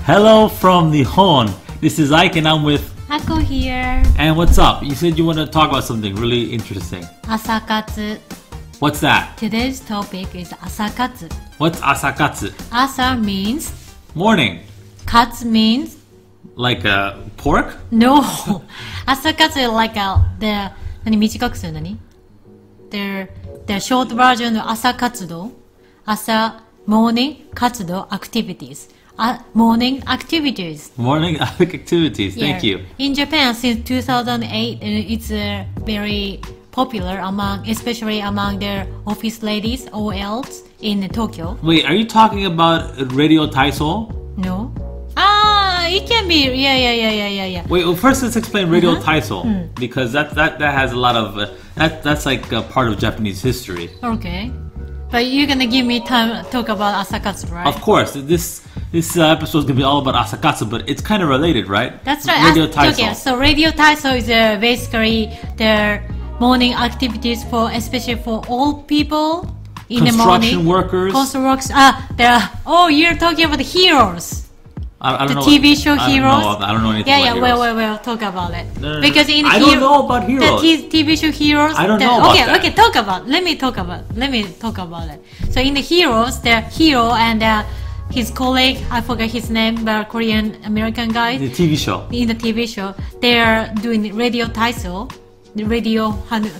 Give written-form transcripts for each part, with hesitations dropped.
Hello from Nihon. This is Ike and I'm with Ako here. And what's up? You said you want to talk about something really interesting. Asakatsu. What's that? Today's topic is asakatsu. What's asakatsu? Asa means morning. Katsu means like pork? No. Asakatsu is like the 短くする何? The short version of asakatsudo. Asa morning katsudo activities. Morning activities. Morning activities. Thank you. In Japan, since 2008, it's very popular especially among their office ladies, OLs in Tokyo. Wait, are you talking about Radio Taiso? No. It can be. Yeah. Wait, well, first let's explain Radio Taiso because that has a lot of that's like a part of Japanese history. Okay. But you're gonna give me time to talk about asakatsu, right? Of course. This episode is gonna be all about asakatsu, but it's kind of related, right? That's right. Radio Taiso. Okay, so Radio Taiso is basically their morning activities especially for old people in the morning. Construction workers. Construction workers. You're talking about the heroes. I don't know. TV show Heroes. I don't know anything about Heroes. Well, talk about it. No. Because in I don't know about Heroes. The TV show Heroes. I don't know about that. Okay, talk about. Let me talk about it. So in the Heroes, the hero and his colleague, I forgot his name, but Korean American guy. The TV show. In the TV show, they are doing Radio Taiso. The radio.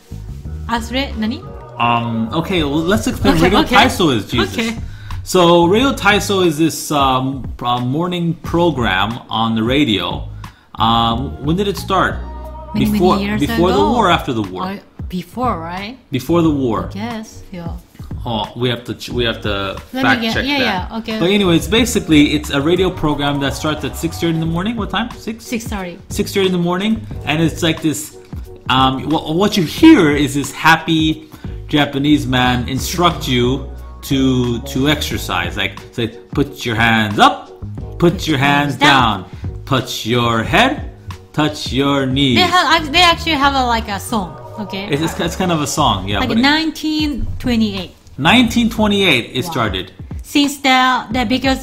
Nani? Okay, well, let's explain. Radio Taiso is Jesus. Okay. So Radio Taiso is this morning program on the radio. When did it start? Many years ago. Before the war or after the war? Before, right? Before the war. Yes, yeah. Oh, we have to fact check that. Yeah, okay. But anyways, basically, it's a radio program that starts at 6:30 in the morning. What time? 6:30. 6:30 in the morning, and it's like this. What you hear is this happy Japanese man instruct you to exercise, like say, put your hands up, put your hands down, touch your head, touch your knees. They actually have a song, okay? It's kind of a song, yeah. Like 1928. 1928 it started. Since because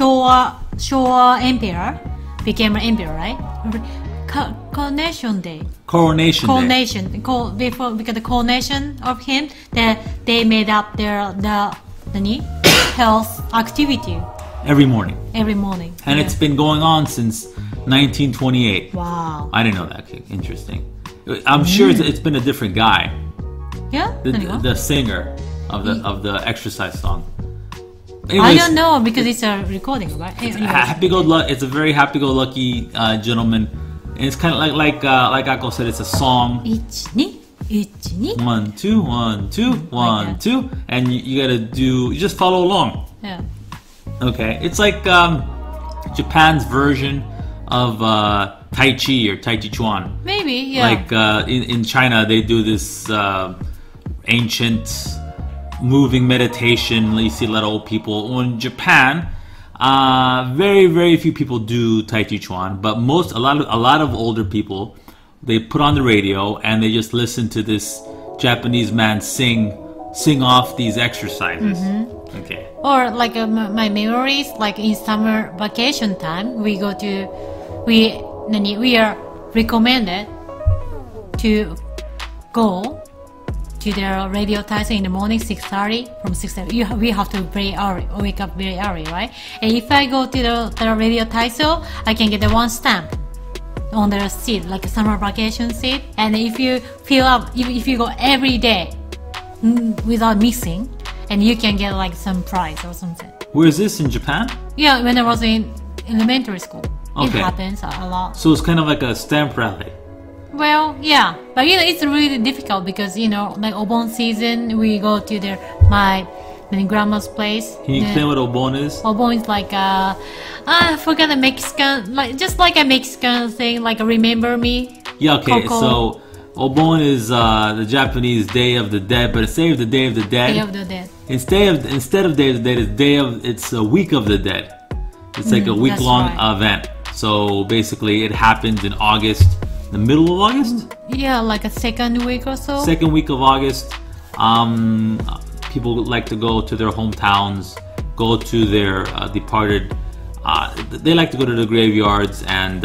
Showa emperor became an emperor, right? Coronation Day. Because the coronation of him, they made up the health activity every morning. And it's been going on since 1928. Wow. I didn't know that. Interesting. I'm sure it's been a different guy. Yeah. The singer of the exercise song. Anyways, I don't know because it's a recording, right? It's a very happy-go-lucky gentleman. And it's kind of like Ako said, it's a song. 1, 2, 1, 2, 1, 2, and you gotta you just follow along. Yeah. Okay, it's like Japan's version of Tai Chi or Tai Chi Chuan. Maybe, yeah. Like in China, they do this ancient moving meditation. You see a lot of old people. In Japan, very, very few people do Tai Chi Chuan, but a lot of older people, they put on the radio and they just listen to this Japanese man sing off these exercises. Mm-hmm. Okay. Or like my memories, like in summer vacation time, we are recommended to go to the Radio Taiso in the morning, 6:30. From 6:30, we have to wake up very early, right? And if I go to the Radio Taiso, I can get the one stamp on the seat, like a summer vacation seat. And if you fill up, if you go every day without missing, and you can get like some prize or something. Where is this in Japan? Yeah, when I was in elementary school. Okay. It happens a lot. So it's kind of like a stamp rally. Well, yeah, but it's really difficult because like Obon season, we go to my grandma's place. Can you explain what Obon is? Obon is like I forgot the Mexican, just like a Mexican thing, like a remember me. Yeah, okay. Coco. So Obon is the Japanese Day of the Dead, but instead of the Day of the Dead, Day of the Dead. Instead of Day of the Dead, it's a Week of the Dead. It's like a week-long event. So basically, it happens in August. The middle of August? Yeah, like a second week or so. Second week of August. People like to go to their hometowns, go to their departed they like to go to the graveyards and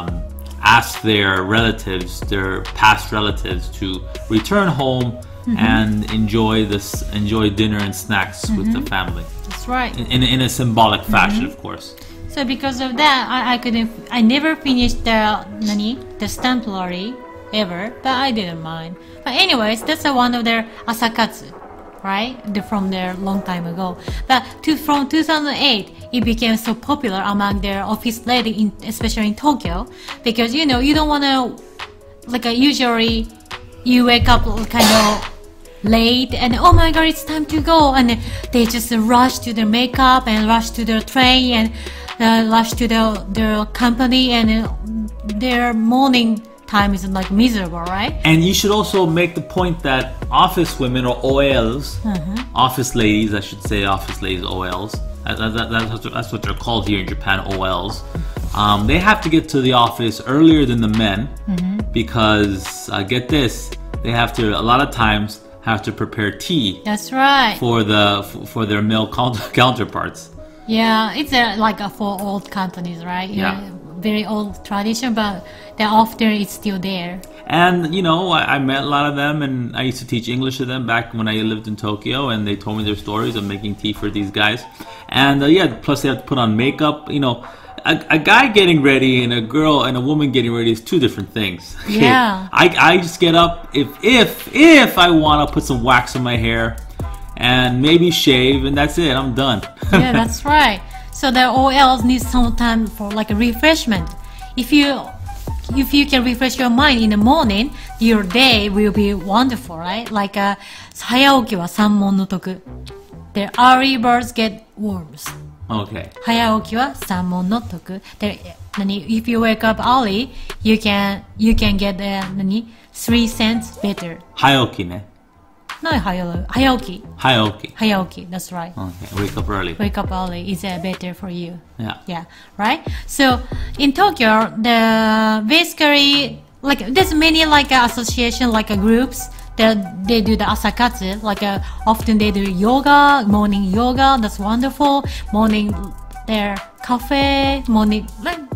ask their relatives, their past relatives, to return home and enjoy dinner and snacks with the family. That's right. In a symbolic fashion, of course. So because of that, I never finished the stamp lottery ever, but I didn't mind. But anyways, that's one of their asakatsu, right? From their long time ago. But from 2008, it became so popular among their office lady, especially in Tokyo, because you don't want to, usually you wake up kind of late and oh my god, it's time to go, and they just rush to their makeup and rush to their train and rush to their company, and their morning time is miserable, right? And you should also make the point that office women, or OLs, office ladies, I should say, office ladies, OLs, that's what they're called here in Japan, OLs. They have to get to the office earlier than the men because, get this, they have to, a lot of times, have to prepare tea. That's right. For their male counterparts. Yeah, it's for old companies, right? Yeah. Very old tradition, but often it's still there. And I met a lot of them, and I used to teach English to them back when I lived in Tokyo, and they told me their stories of making tea for these guys. And plus they have to put on makeup. A guy getting ready and a girl and a woman getting ready is two different things. Yeah. I just get up if I want to put some wax on my hair and maybe shave, and that's it. I'm done. Yeah, that's right. So the OLs need some time for a refreshment. If you can refresh your mind in the morning, your day will be wonderful, right? 早起きは三問の徳. The early birds get worms. Okay. 早起きは三問の徳. If you wake up early, you can get 3 cents better. 早起きね. No, 早起き. 早起き. 早起き, that's right. Okay, wake up early. Wake up early is better for you. Yeah, right. So in Tokyo, basically there's many association groups that they do the asakatsu. Often they do yoga, morning yoga. That's wonderful. Morning their cafe, morning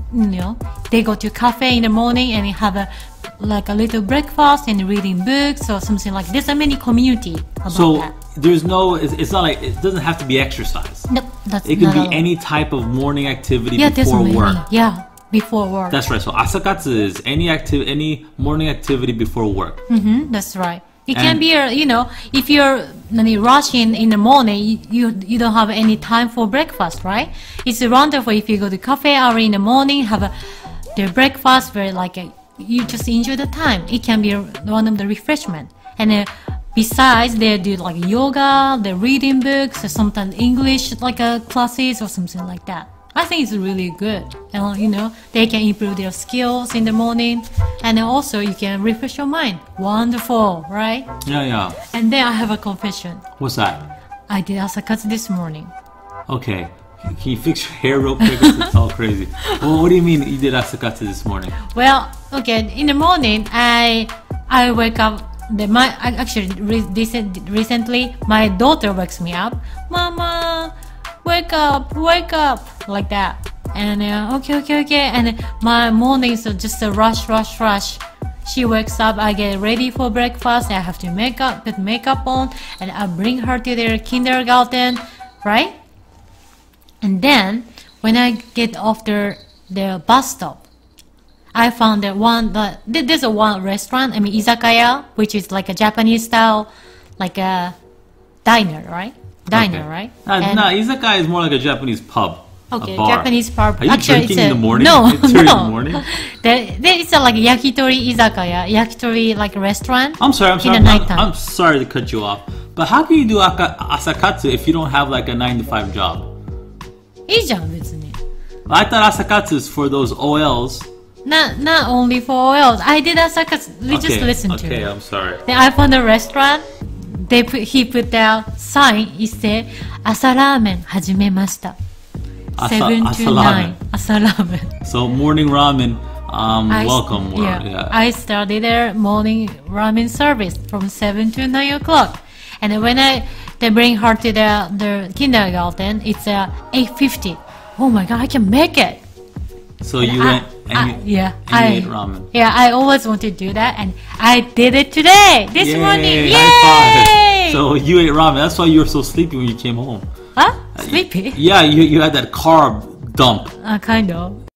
they go to cafe in the morning and have a little breakfast and reading books or something like this. There's many community about that. There's it's not it doesn't have to be exercise. No, it can be any type of morning activity before work. Yeah, before work. That's right. So asakatsu is any morning activity before work. That's right. It can be if you're rushing in the morning, you don't have any time for breakfast, right? It's wonderful if you go to cafe early in the morning, have their breakfast, very you just enjoy the time. It can be one of the refreshment. And besides, they do yoga, they're reading books, or sometimes English classes or something like that. I think it's really good. And they can improve their skills in the morning, and also you can refresh your mind. Wonderful, right? Yeah. And then I have a confession. What's that? I did asakatsu this morning. Okay. Can you fix your hair real quick? It's all crazy. Well, what do you mean you did asakatsu this morning? Well, okay. In the morning, I wake up. Recently, my daughter wakes me up. Mama, wake up, like that. And okay. And my mornings are just a rush. She wakes up, I get ready for breakfast. I have to put makeup on, and I bring her to their kindergarten, right? And then when I get off the bus stop, I found there's one restaurant, izakaya, which is a Japanese style, a diner, right? Right? No, izakaya is more like a Japanese pub. Okay, a bar. Japanese pub. Are you Actually, drinking in the morning? No, it's in the morning? It's a yakitori izakaya, yakitori restaurant. I'm sorry. nighttime. I'm sorry to cut you off, but how can you do asakatsu if you don't have a 9-to-5 job? いいじゃん別に。 I thought asakatsu is for those OLs. Not only for OLs. I did asakatsu. Just listen to it. Okay, I'm sorry. Then I found a restaurant. He put the sign. It said, 朝ラーメン始めました。7 to 9. 朝ラーメン。 So morning ramen. Welcome. I started their morning ramen service from 7 to 9 o'clock. And when they bring her to the kindergarten, it's 8:50. oh my god, I can make it. So you went and you ate ramen. Yeah, I always want to do that, and I did it today, this morning. Yay! High five. So you ate ramen. That's why you were so sleepy when you came home. Huh? Sleepy? Yeah, you had that carb dump. Kind of.